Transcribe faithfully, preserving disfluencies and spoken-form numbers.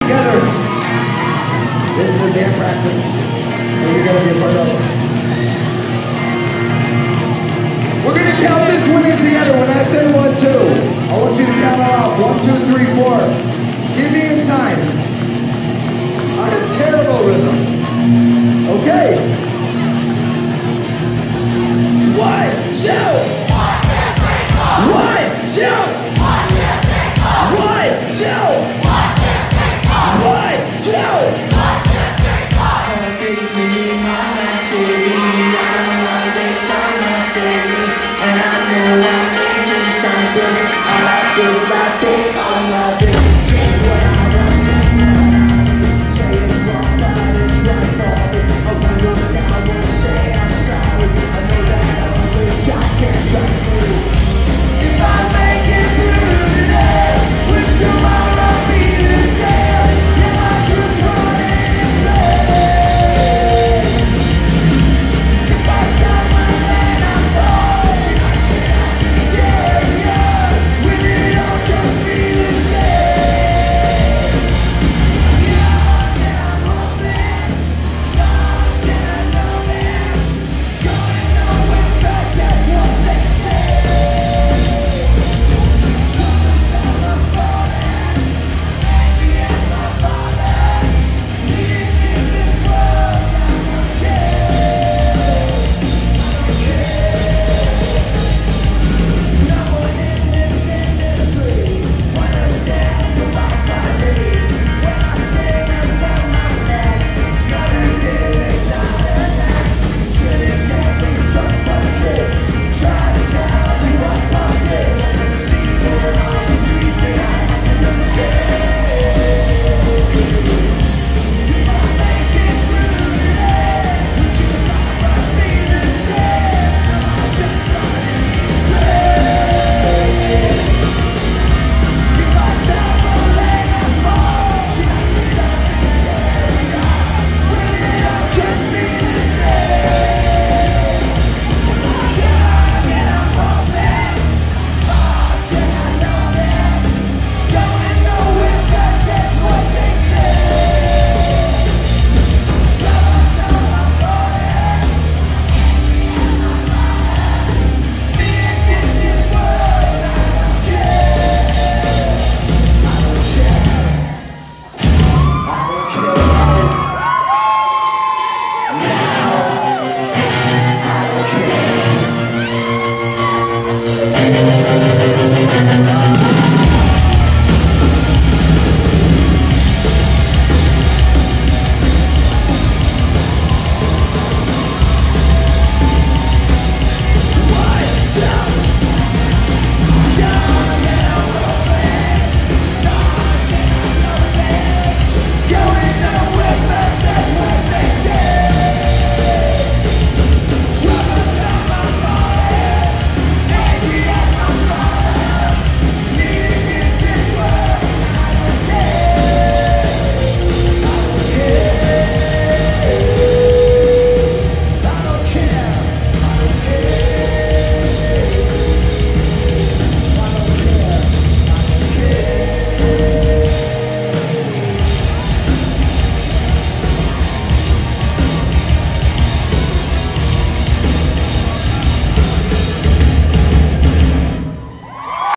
Together. This is a band practice that you're going to be a part of. We're going to count this one in together. When I say one, two, I want you to count it off. One, two, three, four. Give me in time. On a terrible rhythm. Okay. One, two. One, two. One, two. One, two. And I know I'm making something. I like this, like this.